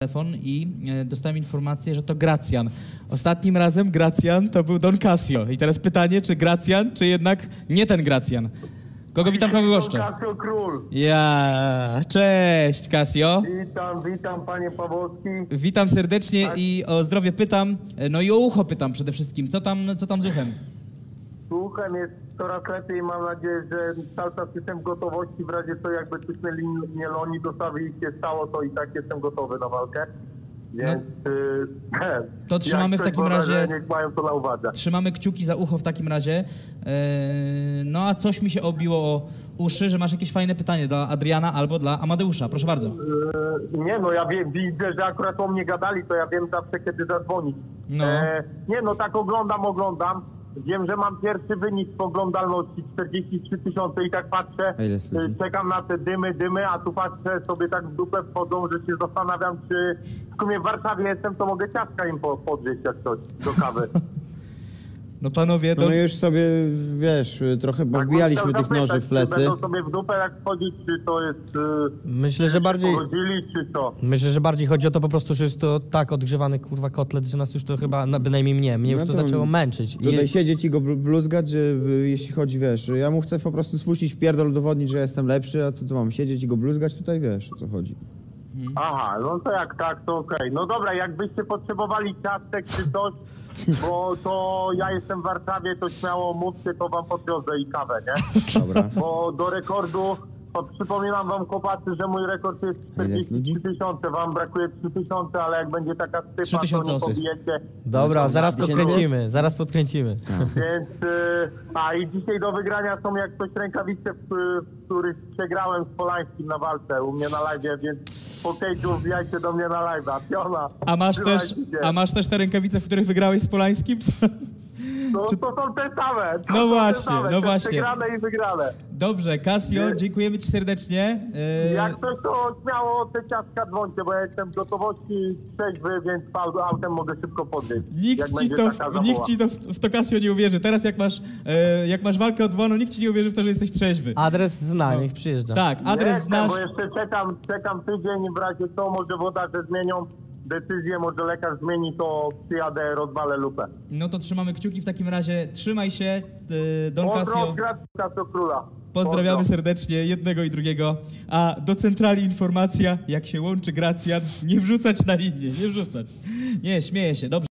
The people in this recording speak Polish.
telefon i dostałem informację, że to Gracjan. Ostatnim razem Gracjan to był Don Casio. I teraz pytanie, czy Gracjan, czy jednak nie ten Gracjan? Kogo witam, kogo goszczę? Casio Król. Ja, cześć Casio. Witam panie Pawłowski. Witam serdecznie i o zdrowie pytam, no i o ucho pytam przede wszystkim. Co tam z uchem? Słuchem jest coraz lepiej, mam nadzieję, że cały czas jestem w gotowości, w razie co jakby coś mnie Loni dostawi i się stało, to i tak jestem gotowy na walkę. Więc to trzymamy w takim razie. Niech mają to na uwadze. Trzymamy kciuki za ucho w takim razie. No a coś mi się obiło o uszy, że masz jakieś fajne pytanie dla Adriana albo dla Amadeusza. Proszę bardzo. Nie no, ja widzę, że akurat o mnie gadali, to ja wiem zawsze kiedy zadzwonić. No. Nie no, tak oglądam. Wiem, że mam pierwszy wynik w oglądalności 43 000 i tak patrzę, czekam na te dymy, a tu patrzę sobie tak w dupę wchodzą, że się zastanawiam, czy w sumie w Warszawie jestem, to mogę ciastka im podwieźć jak coś do kawy. No panowie, to... No my już sobie, wiesz, trochę wbijaliśmy tych noży w plecy. Czy będą sobie w dupę jak wchodzić, czy to jest... Myślę, że bardziej... Czy co? Myślę, że bardziej chodzi o to po prostu, że jest to tak odgrzewany kurwa kotlet, że nas już to chyba, bynajmniej mnie już to zaczęło męczyć. Tutaj siedzieć i go bluzgać, że jeśli chodzi, wiesz, ja mu chcę po prostu spuścić w pierdol, udowodnić, że jestem lepszy, a co mam siedzieć i go bluzgać tutaj, wiesz, o co chodzi. Aha, no to jak tak, to okej. No dobra, jakbyście potrzebowali ciastek czy coś, bo to ja jestem w Warszawie, to śmiało mówcie, to wam podwiozę i kawę, nie? Dobra. Bo do rekordu, przypominam wam chłopacy, że mój rekord jest 43 000, wam brakuje 3 000, ale jak będzie taka stypa, to nie pobijecie. Dobra, zaraz podkręcimy. Więc, i dzisiaj do wygrania są jak coś rękawice, w których przegrałem z Polańskim na walce u mnie na live, więc po cage'u wbijajcie do mnie na live'a. Piona. A masz też te rękawice, w których wygrałeś z Polańskim? No to są te same. No właśnie. Przegrane i wygrane. Dobrze, Casio, dziękujemy ci serdecznie. Jak coś, to śmiało te ciastka dzwońcie, bo ja jestem w gotowości trzeźwy, więc autem mogę szybko podwieźć. Nikt ci w to Casio nie uwierzy. Teraz jak masz walkę o dzwonu, nikt ci nie uwierzy w to, że jesteś trzeźwy. Adres zna, niech przyjeżdża. Tak, adres znasz. Bo jeszcze czekam tydzień, w razie co, może włodarze zmienią decyzję, może lekarz zmieni, to przyjadę, rozwalę lupę. No to trzymamy kciuki w takim razie. Trzymaj się, Don Casio. Casio Króla. Pozdrawiamy serdecznie jednego i drugiego. A do centrali informacja, jak się łączy Gracjan, nie wrzucać na linię, nie wrzucać. Nie, śmieję się, dobrze.